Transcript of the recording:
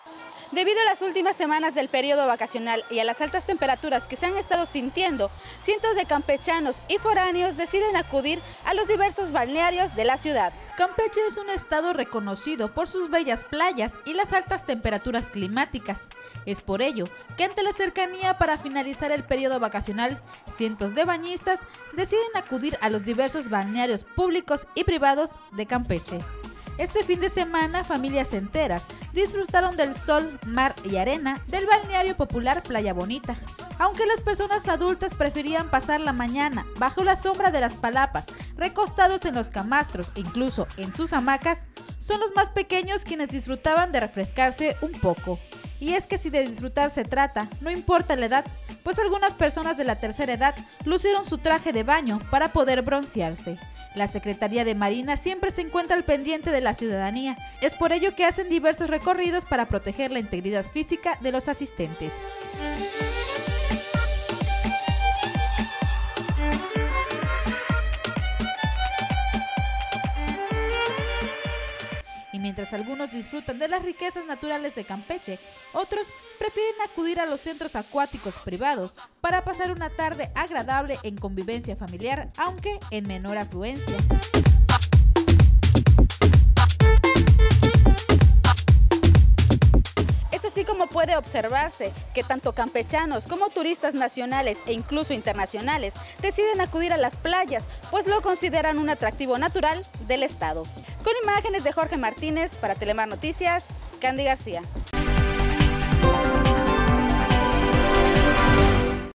Debido a las últimas semanas del periodo vacacional y a las altas temperaturas que se han estado sintiendo, cientos de campechanos y foráneos deciden acudir a los diversos balnearios de la ciudad. Campeche es un estado reconocido por sus bellas playas y las altas temperaturas climáticas. Es por ello que ante la cercanía para finalizar el periodo vacacional, cientos de bañistas deciden acudir a los diversos balnearios públicos y privados de Campeche. Este fin de semana, familias enteras disfrutaron del sol, mar y arena del balneario popular Playa Bonita. Aunque las personas adultas preferían pasar la mañana bajo la sombra de las palapas, recostados en los camastros e incluso en sus hamacas, son los más pequeños quienes disfrutaban de refrescarse un poco. Y es que si de disfrutar se trata, no importa la edad, pues algunas personas de la tercera edad lucieron su traje de baño para poder broncearse. La Secretaría de Marina siempre se encuentra al pendiente de la ciudadanía. Es por ello que hacen diversos recorridos para proteger la integridad física de los asistentes. Y mientras algunos disfrutan de las riquezas naturales de Campeche, otros prefieren acudir a los centros acuáticos privados para pasar una tarde agradable en convivencia familiar, aunque en menor afluencia. Es así como puede observarse que tanto campechanos como turistas nacionales e incluso internacionales deciden acudir a las playas, pues lo consideran un atractivo natural del estado. Con imágenes de Jorge Martínez para Telemar Noticias, Candy García.